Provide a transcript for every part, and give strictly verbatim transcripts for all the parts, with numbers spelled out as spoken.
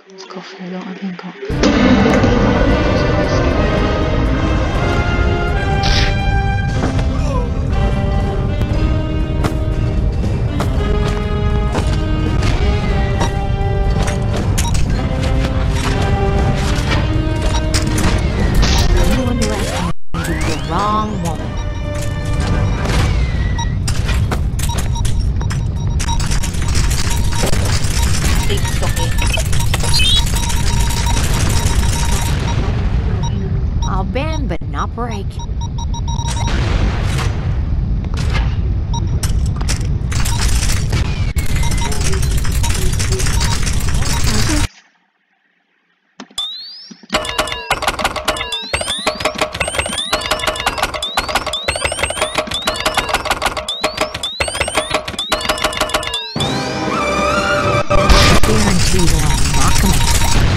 It's coffee, I don't have Hancock. You underestimated the wrong woman. Please stop it. I'll bend but not break. Guarantee that I'll knock him out.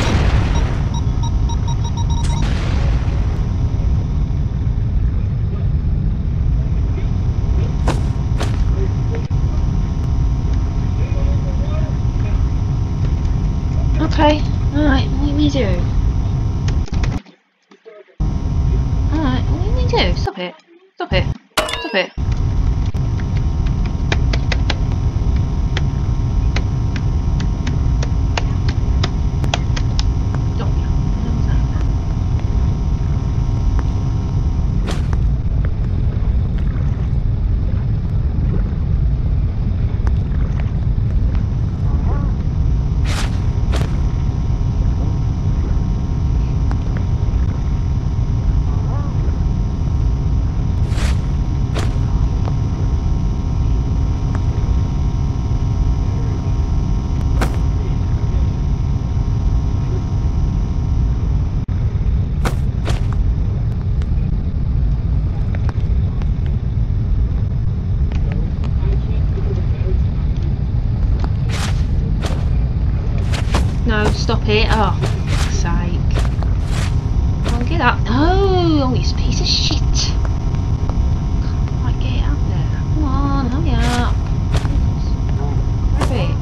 Okay, alright, what do we do? Alright, what do we do? Stop it. Stop it. Stop it. No, stop it. Oh, for fuck's sake. Oh, get up. No! Oh, you piece of shit. Can't quite get it up there. Come on, hurry up. Grab it.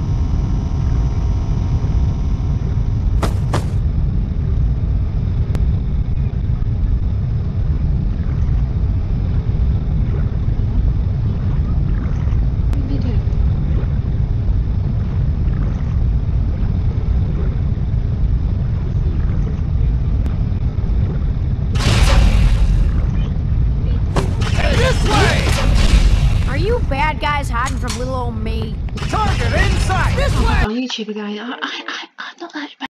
What do you do? Are you bad guys hiding from little old me? Target inside! This way! On YouTube again. I, I, I